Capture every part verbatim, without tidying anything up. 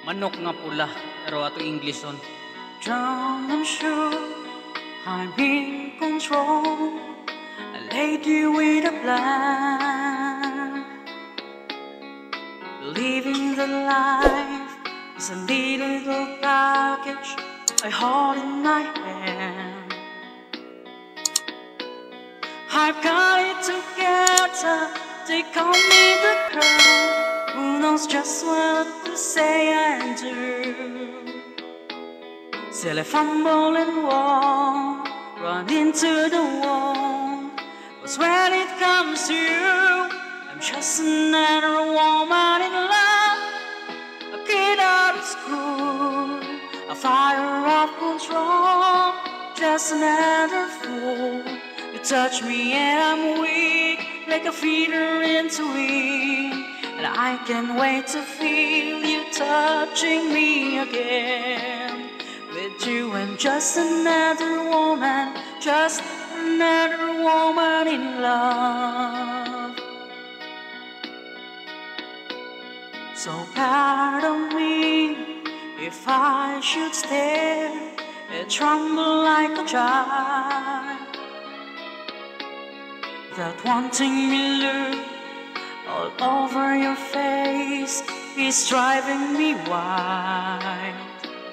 Manok nga pula, pero ato English on. Drown, I'm sure I'm in control. A lady with a plan. Living the life is a little package I hold in my hand. I've got it together, they call me the girl who knows just what to say and do. Still I fumble and walk, run into the wall. But when it comes to you, I'm just another woman in love. A kid out of school, a fire of control. Just another fool. You touch me and I'm weak, like a feeder into it. And I can't wait to feel you touching me again. With you I'm just another woman, just another woman in love. So pardon me if I should stare and tremble like a child, that wanting me look all over your face is driving me wild.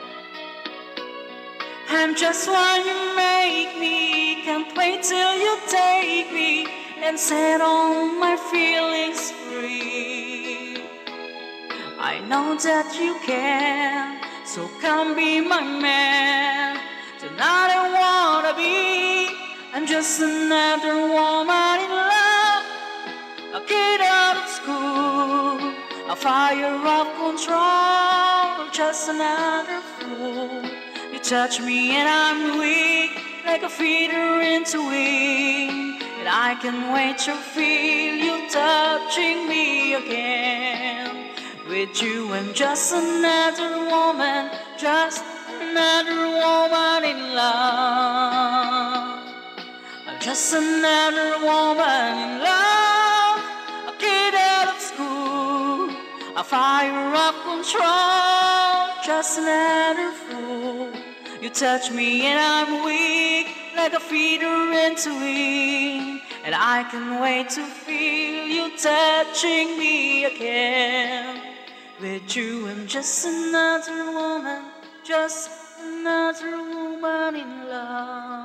I'm just what you make me, can't wait till you take me and set all my feelings free. I know that you can, so come be my man. Tonight I wanna be, I'm just another woman in love. A kid out of school, a fire of control. Just another fool. You touch me and I'm weak, like a feeder into it. And I can't wait to feel you touching me again. With you I'm just another woman, just another woman in love. I'm just another woman in love. A kid out of school, a fire of control. Just another fool. You touch me and I'm weak, like a feeder into it. And I can't wait to feel you touching me again. With you I'm just another woman, just another woman in love.